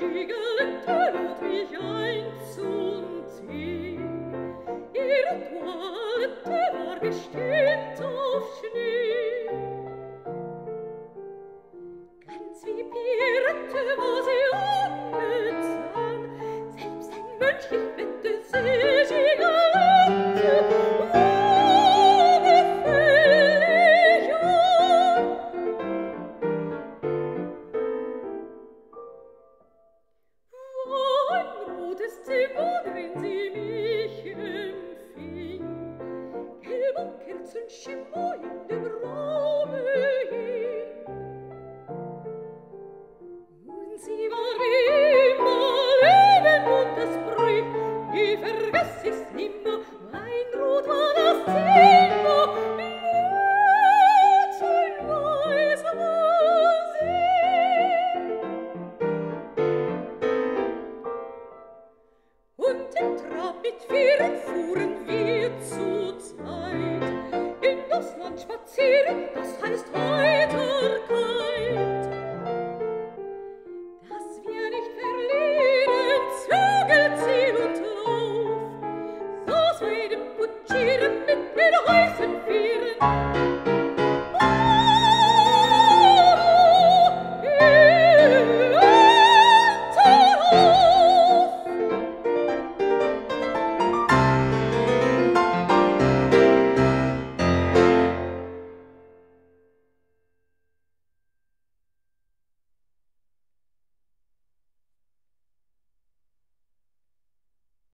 Schiegelette lud mich ein zum Tee. Ihre Toilette war gestöhnt auf Schnee. Ganz wie Pierrette war sie ungetan, selbst ein Mönch, ich wette, sie Schiegelette, gefällig an. Rotes Zimmer, drin sie mich empfing, gelber Kerzenschimmer in dem Raume hing. Und sie war wie immer Leben und das Brück, ich vergess ich's nimmer, mein Rot war das Zimmer, blütenweiß war sie. Und im Trab mit Pferden fuhren wir zu zweit in das Land spazieren, das heißt Heiterkeit. Dass wir nicht verlieren, Zügel, Ziel und Lauf, so sei dem Kutschieren mit den Häusern